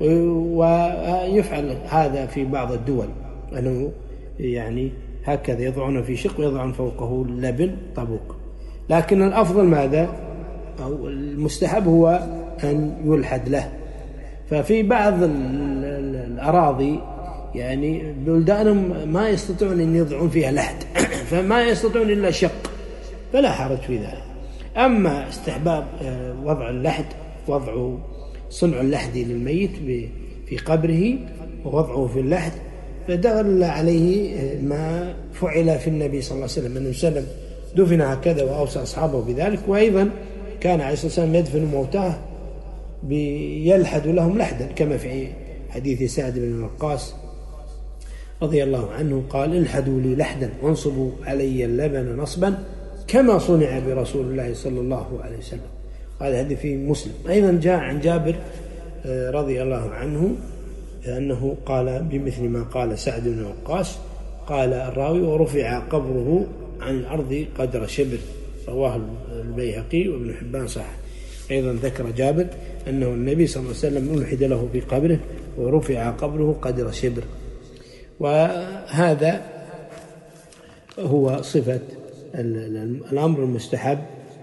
ويفعل هذا في بعض الدول، أنه يعني هكذا يضعون في شق ويضعون فوقه لبن طبوق. لكن الأفضل ماذا؟ أو المستحب هو أن يلحد له. ففي بعض الأراضي يعني بلدانهم ما يستطيعون أن يضعون فيها لحد فما يستطيعون إلا شق، فلا حرج في ذلك. أما استحباب وضع اللحد، وضع صنع اللحد للميت في قبره ووضعه في اللحد، فدل عليه ما فعل في النبي صلى الله عليه وسلم، أنه سلم دفن هكذا وأوصى أصحابه بذلك. وأيضا كان عليه الصلاة والسلام يدفن موتاه يلحد لهم لحدا، كما في حديث سعد بن وقاص رضي الله عنه قال: الحدوا لي لحدا وانصبوا علي اللبن نصبا كما صنع برسول الله صلى الله عليه وسلم. هذا حديث في مسلم. أيضا جاء عن جابر رضي الله عنه أنه قال بمثل ما قال سعد بن وقاص. قال الراوي: ورفع قبره عن الأرض قدر شبر، رواه البيهقي وابن حبان صح. أيضا ذكر جابر أنه النبي صلى الله عليه وسلم ألحد له في قبره ورفع قبره قدر شبر. وهذا هو صفة الأمر المستحب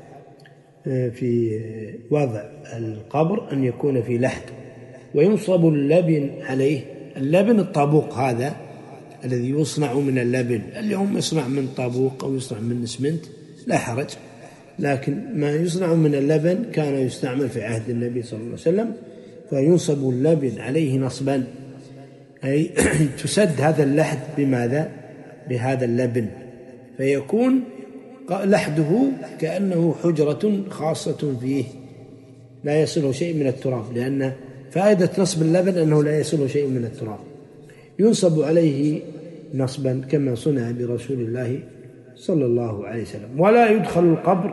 في وضع القبر، أن يكون في لحد وينصب اللبن عليه. اللبن الطابوق هذا الذي يصنع من اللبن، اليوم يصنع من طابوق أو يصنع من اسمنت لا حرج، لكن ما يصنع من اللبن كان يستعمل في عهد النبي صلى الله عليه وسلم. فينصب اللبن عليه نصبا، أي تسد هذا اللحد بماذا؟ بهذا اللبن، فيكون لحده كأنه حجرة خاصة فيه لا يصله شيء من التراب، لأن فائدة نصب اللبن أنه لا يصله شيء من التراب. ينصب عليه نصبا كما صنع برسول الله صلى الله عليه وسلم. ولا يدخل القبر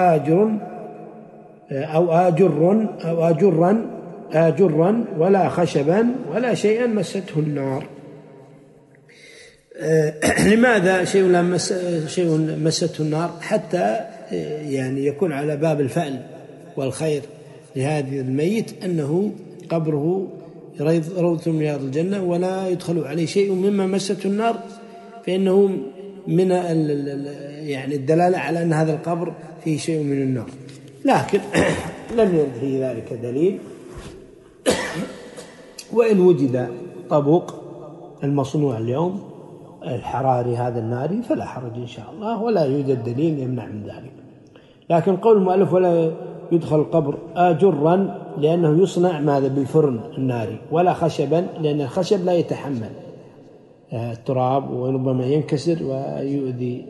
آجرا ولا خشبا ولا شيئا مسته النار. لماذا شيء مسته النار؟ حتى يعني يكون على باب الفأل والخير لهذا الميت أنه قبره روضة من رياض الجنة ولا يدخل عليه شيء مما مسته النار، فإنه من يعني الدلالة على أن هذا القبر فيه شيء من النار. لكن لم يرد في ذلك دليل. وإن وجد طبوق المصنوع اليوم الحراري هذا الناري فلا حرج إن شاء الله، ولا يوجد دليل يمنع من ذلك. لكن قول المؤلف ولا يدخل القبر آجرا لأنه يصنع ماذا؟ بالفرن الناري، ولا خشبا لأن الخشب لا يتحمل التراب وربما ينكسر ويؤذي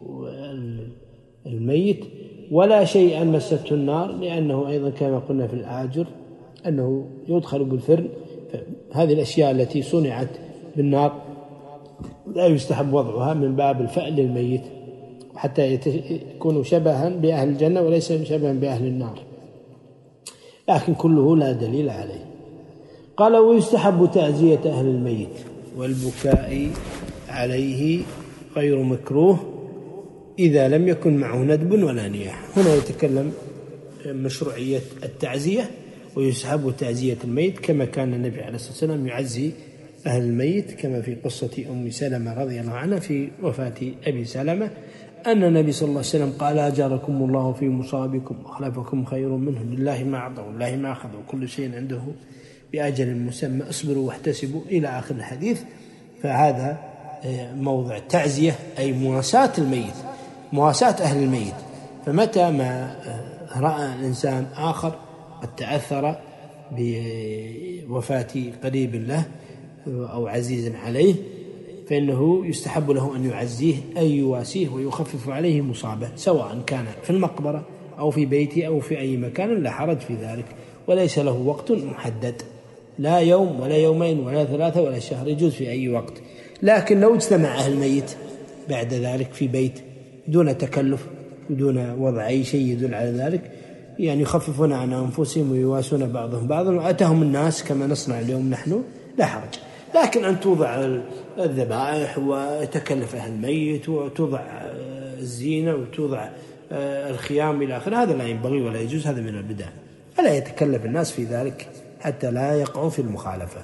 الميت، ولا شيئا مسته النار لأنه أيضا كما قلنا في الآجر أنه يدخل بالفرن. هذه الأشياء التي صنعت بالنار لا يستحب وضعها من باب الفأل للميت حتى يكون شبها بأهل الجنة وليس شبها بأهل النار، لكن كله لا دليل عليه. قال: ويستحب تعزية أهل الميت والبكاء عليه غير مكروه إذا لم يكن معه ندب ولا نياح. هنا يتكلم مشروعية التعزية ويسحب تعزية الميت كما كان النبي عليه الصلاة والسلام يعزي أهل الميت، كما في قصة أم سلمة رضي الله عنها في وفاة أبي سلمة أن النبي صلى الله عليه وسلم قال: أجركم الله في مصابكم وأخلفكم خير منه، لله ما أعطى والله ما أخذ وكل شيء عنده بأجل مسمى، اصبروا واحتسبوا إلى آخر الحديث. فهذا موضع تعزية، أي مواساة الميت، مواساة أهل الميت. فمتى ما رأى الإنسان آخر قد تأثر بوفاة قريب له أو عزيز عليه فإنه يستحب له أن يعزيه أي يواسيه ويخفف عليه مصابه، سواء كان في المقبرة أو في بيته أو في أي مكان، لا حرج في ذلك، وليس له وقت محدد، لا يوم ولا يومين ولا 3 ولا شهر، يجوز في أي وقت. لكن لو اجتمع أهل الميت بعد ذلك في بيت دون تكلف دون وضع أي شيء يدل على ذلك، يعني يخففون عن أنفسهم ويواسون بعضهم بعضا وأتهم الناس كما نصنع اليوم نحن، لا حرج. لكن أن توضع الذبائح ويتكلف أهل الميت وتوضع الزينة وتوضع الخيام إلى آخره، هذا لا ينبغي ولا يجوز، هذا من البدع، فلا يتكلف الناس في ذلك حتى لا يقعوا في المخالفة.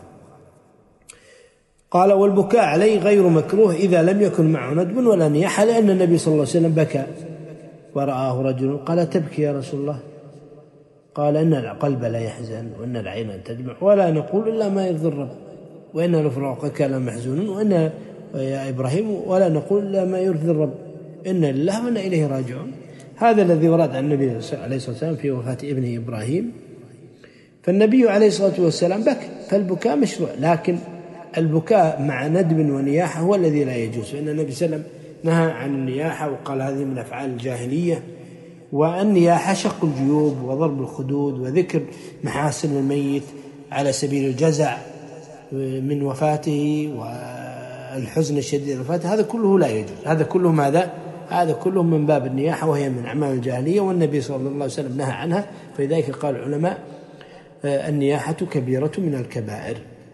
قال: والبكاء عليه غير مكروه إذا لم يكن معه ندب ولا نياحة، لأن النبي صلى الله عليه وسلم بكى ورآه رجل قال: تبكي يا رسول الله؟ قال: إن القلب لا يحزن وإن العين تدمع ولا نقول إلا ما يرضي الرب وإن لفراقك لمحزون وإن يا إبراهيم ولا نقول إلا ما يرضي الرب إن لله وإنا إليه راجعون. هذا الذي ورد عن النبي عليه الصلاة والسلام في وفاة ابنه إبراهيم. فالنبي عليه الصلاة والسلام بكى، فالبكاء مشروع، لكن البكاء مع ندب ونياحة هو الذي لا يجوز، فإن النبي صلى الله عليه وسلم نهى عن النياحة وقال هذه من أفعال الجاهلية. والنياحة شق الجيوب وضرب الخدود وذكر محاسن الميت على سبيل الجزع من وفاته والحزن الشديد لوفاته، هذا كله لا يجوز، هذا كله ماذا؟ هذا كله من باب النياحة، وهي من أعمال الجاهلية، والنبي صلى الله عليه وسلم نهى عنها. فلذلك قال العلماء: النياحة كبيرة من الكبائر.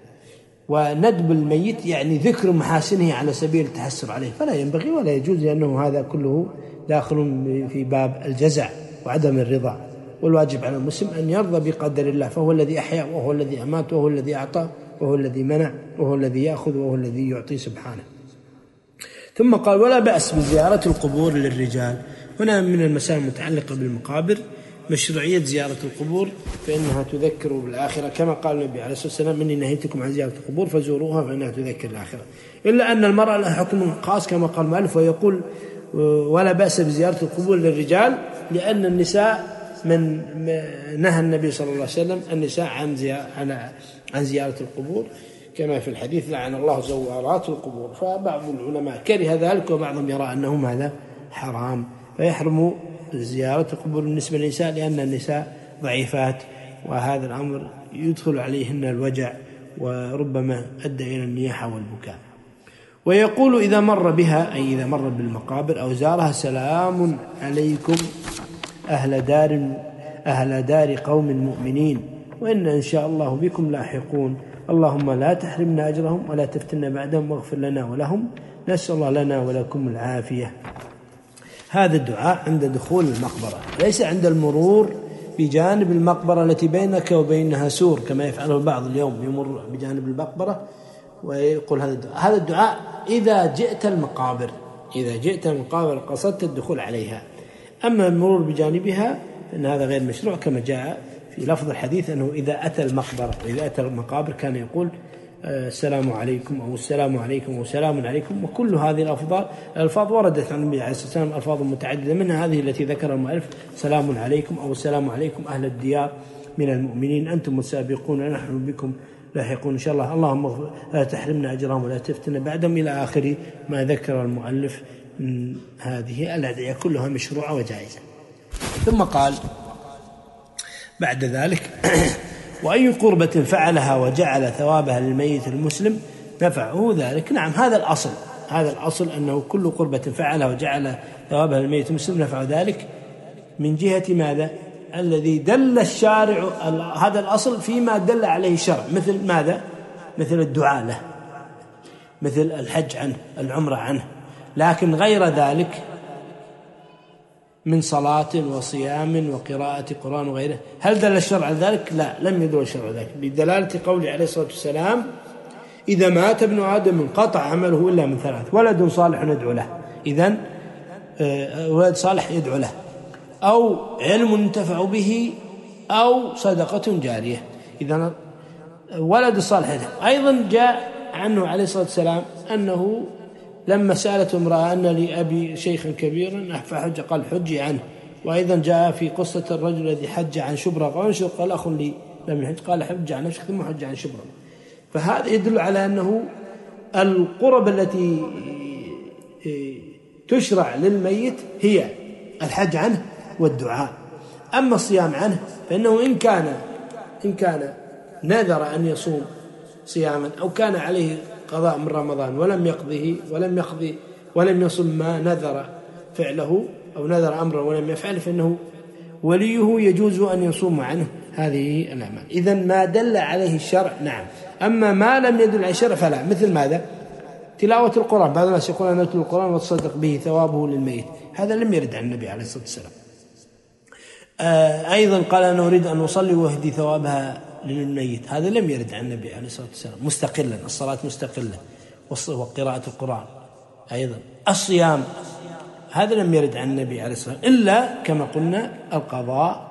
وندب الميت يعني ذكر محاسنه على سبيل التحسر عليه، فلا ينبغي ولا يجوز، لأنه هذا كله داخل في باب الجزع وعدم الرضا. والواجب على المسلم أن يرضى بقدر الله، فهو الذي أحيا وهو الذي أمات وهو الذي أعطى وهو الذي منع وهو الذي يأخذ وهو الذي يعطي سبحانه. ثم قال: ولا بأس بزيارة القبور للرجال. هنا من المسائل المتعلقة بالمقابر مشروعية زيارة القبور، فإنها تذكر بالآخرة، كما قال النبي عليه الصلاة والسلام: إني نهيتكم عن زيارة القبور فزوروها فإنها تذكر الآخرة. إلا أن المرأة لها حكم خاص كما قال المؤلف، ويقول: ولا بأس بزيارة القبور للرجال، لأن النساء من نهى النبي صلى الله عليه وسلم النساء عن زيارة القبور، كما في الحديث: لعن الله زوارات القبور. فبعض العلماء كره ذلك وبعضهم يرى أنه هذا حرام، فيحرم زيارة القبور بالنسبة للنساء، لأن النساء ضعيفات وهذا الأمر يدخل عليهن الوجع وربما أدى إلى النياحة والبكاء. ويقول: إذا مر بها، أي إذا مر بالمقابر أو زارها: سلام عليكم أهل دار قوم مؤمنين وإن إن شاء الله بكم لاحقون، اللهم لا تحرمنا أجرهم ولا تفتنا بعدهم واغفر لنا ولهم، نسأل الله لنا ولكم العافية. هذا الدعاء عند دخول المقبرة، ليس عند المرور بجانب المقبرة التي بينك وبينها سور كما يفعله البعض اليوم، يمر بجانب المقبرة ويقول هذا الدعاء. هذا الدعاء إذا جئت المقابر قصدت الدخول عليها. أما المرور بجانبها فإن هذا غير مشروع، كما جاء في لفظ الحديث أنه إذا أتى المقبرة وإذا أتى المقابر كان يقول: السلام عليكم أو السلام عليكم أو سلام عليكم. وكل هذه الألفاظ وردت عن النبي عليه الصلاة والسلام ألفاظ متعددة، منها هذه التي ذكر المؤلف: سلام عليكم أو السلام عليكم أهل الديار من المؤمنين أنتم السابقون نحن بكم لاحقون إن شاء الله، اللهم لا تحرمنا أجرهم ولا تفتنا بعدهم، إلى آخر ما ذكر المؤلف من هذه الأدعية، كلها مشروعة وجائزة. ثم قال بعد ذلك: وأي قربة فعلها وجعل ثوابها للميت المسلم نفعه ذلك. نعم، هذا الأصل أنه كل قربة فعلها وجعل ثوابها للميت المسلم نفعه ذلك، من جهة ماذا؟ الذي دل الشارع، هذا الأصل فيما دل عليه الشرع، مثل ماذا؟ مثل الدعاء له، مثل الحج عنه، العمرة عنه. لكن غير ذلك من صلاة وصيام وقراءة قرآن وغيره، هل دل الشرع على ذلك؟ لا، لم يدل الشرع على ذلك، بدلالة قوله عليه الصلاة والسلام: إذا مات ابن آدم انقطع عمله إلا من ثلاث: ولد صالح يدعو له، إذن ولد صالح يدعو له، أو علم ينتفع به، أو صدقة جارية. إذن ولد الصالح يدعو. أيضا جاء عنه عليه الصلاة والسلام أنه لما سألت امرأة أن لأبي شيخا كبيرا فحج، قال: حجي عنه. وأيضا جاء في قصة الرجل الذي حج عن شبرا، قال: أخ لي لم يحج، قال: حج عن نفسك ثم حج عن شبرا. فهذا يدل على أنه القرب التي تشرع للميت هي الحج عنه والدعاء. أما الصيام عنه فإنه إن كان نذر أن يصوم صياما، أو كان عليه قضاء من رمضان ولم يصم ما نذر فعله، أو نذر أمرا ولم يفعل، فإنه وليه يجوز أن يصوم عنه هذه الأعمال. إذن ما دل عليه الشرع نعم، أما ما لم يدل عليه الشرع فلا. مثل ماذا؟ تلاوة القرآن، بعض الناس يقول: أنا أتلو القرآن وتصدق به ثوابه للميت، هذا لم يرد عن النبي عليه الصلاة والسلام. أيضا قال: أنا أريد أن أصلي وأهدي ثوابها للميت، هذا لم يرد عن النبي عليه الصلاة والسلام مستقلا، الصلاة مستقلة، وقراءة القرآن. أيضا الصيام هذا لم يرد عن النبي عليه الصلاة والسلام، إلا كما قلنا القضاء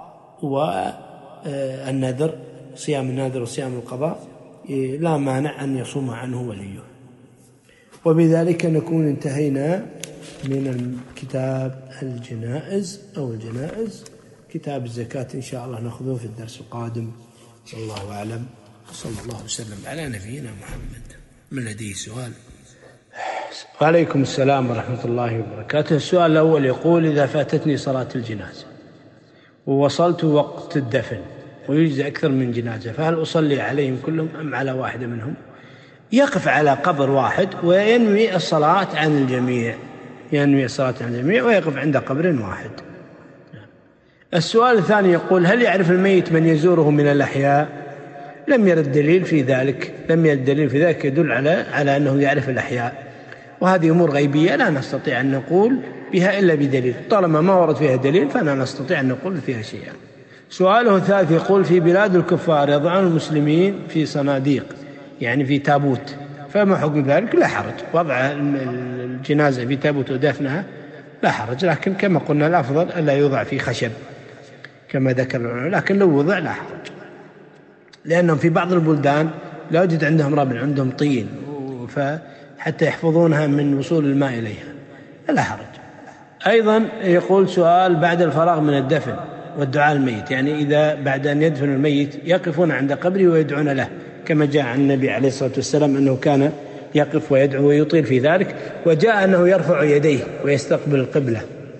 والنذر، صيام النذر وصيام القضاء لا مانع أن يصوم عنه وليه. وبذلك نكون انتهينا من كتاب الجنائز أو الجنائز. كتاب الزكاة إن شاء الله نأخذه في الدرس القادم. صلى الله أعلم، صلى الله وسلم على نبينا محمد. من لديه سؤال؟ وعليكم السلام ورحمة الله وبركاته. السؤال الأول يقول: إذا فاتتني صلاة الجنازة ووصلت وقت الدفن ويوجد أكثر من جنازة، فهل أصلي عليهم كلهم أم على واحدة منهم؟ يقف على قبر واحد وينوي الصلاة عن الجميع، ويقف عند قبر واحد. السؤال الثاني يقول: هل يعرف الميت من يزوره من الأحياء؟ لم يرد دليل في ذلك يدل على أنه يعرف الأحياء، وهذه أمور غيبية لا نستطيع أن نقول بها إلا بدليل. طالما ما ورد فيها دليل فلا نستطيع أن نقول فيها شيئا. سؤاله الثالث يقول: في بلاد الكفار يضعون المسلمين في صناديق، يعني في تابوت، فما حكم ذلك؟ لا حرج، وضع الجنازة في تابوت ودفنها لا حرج، لكن كما قلنا الأفضل ألا يوضع في خشب كما ذكر العلماء، لكن لو وضع لا حرج، لأنهم في بعض البلدان لا يوجد عندهم رمل، عندهم طين، فحتى يحفظونها من وصول الماء إليها لا حرج. أيضا يقول سؤال: بعد الفراغ من الدفن والدعاء الميت، يعني إذا بعد أن يدفن الميت يقفون عند قبره ويدعون له، كما جاء عن النبي عليه الصلاة والسلام أنه كان يقف ويدعو ويطيل في ذلك، وجاء أنه يرفع يديه ويستقبل القبلة،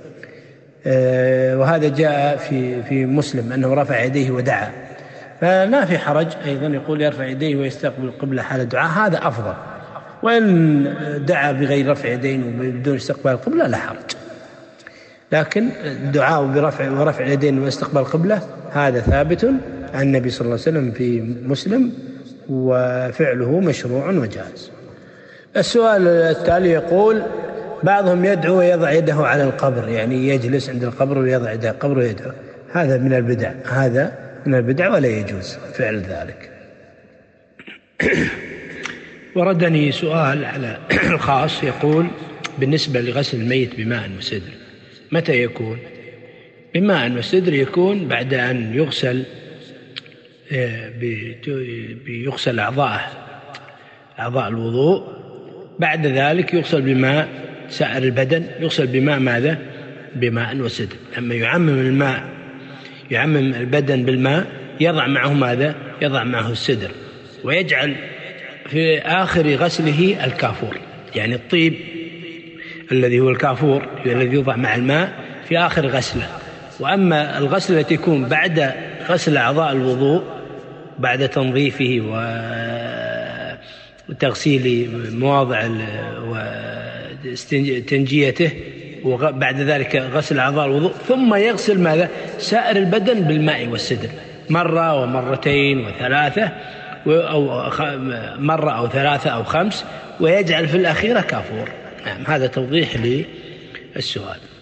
وهذا جاء في مسلم أنه رفع يديه ودعا، فلا في حرج. أيضا يقول يرفع يديه ويستقبل القبلة حال الدعاء، هذا أفضل. وإن دعا بغير رفع يدين وبدون استقبال القبلة لا حرج، لكن الدعاء ورفع اليدين واستقبال القبلة هذا ثابت عن النبي صلى الله عليه وسلم في مسلم، وفعله مشروع وجائز. السؤال التالي يقول: بعضهم يدعو ويضع يده على القبر، يعني يجلس عند القبر ويضع يده على القبر ويدعو، هذا من البدع ولا يجوز فعل ذلك. وردني سؤال على الخاص يقول: بالنسبة لغسل الميت بماء وسدر متى يكون؟ بماء وسدر يكون بعد أن يغسل أعضاء الوضوء، بعد ذلك يغسل بماء سائر البدن، يغسل بماء ماذا؟ بماء وسدر. أما يعمم البدن بالماء يضع معه ماذا؟ يضع معه السدر، ويجعل في آخر غسله الكافور، يعني الطيب الذي هو الكافور الذي يوضع مع الماء في آخر غسله. وأما الغسل التي تكون بعد غسل أعضاء الوضوء بعد تنظيفه وتغسيل مواضع وتنجيته، وبعد ذلك غسل أعضاء الوضوء، ثم يغسل ماذا؟ سائر البدن بالماء والسدر، مرة ومرتين وثلاثة، أو مرة أو ثلاثة أو 5، ويجعل في الأخيرة كافور. نعم، هذا توضيح للسؤال.